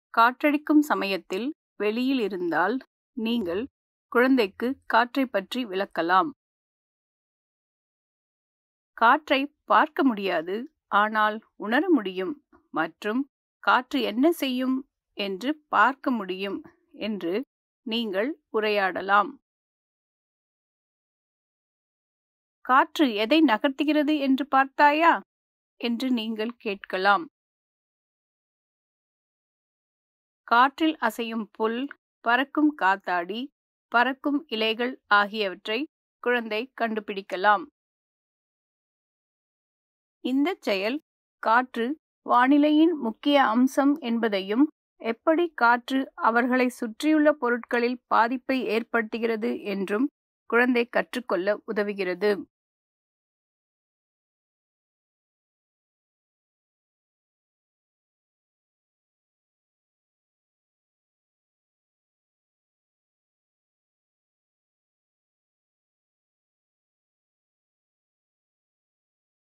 காற்றடிக்கும் சமயத்தில் வெளியில் இருந்தால் நீங்கள் குழந்தைக்கு காற்றைப் பற்றி விளக்கலாம். காற்றை பார்க்க முடியாது, ஆனால் உணர முடியும் மற்றும் காற்று என்ன செய்யும் என்று பார்க்க முடியும் என்று நீங்கள் உரையாடலாம். காற்று எதை நகர்த்துகிறது என்று பார்த்தாயா என்று நீங்கள் கேட்கலாம். காற்றில் அசையும் புல், பறக்கும் காத்தாடி, பறக்கும் இலைகள் ஆகியவற்றை குழந்தை கண்டுபிடிக்கலாம். இந்த செயல் காற்று வானிலையின் முக்கிய அம்சம் என்பதையும், எப்படி காற்று அவர்களை சுற்றியுள்ள பொருட்களில் பாதிப்பை ஏற்படுத்துகிறது என்றும் குழந்தை கற்றுக்கொள்ள உதவுகிறது.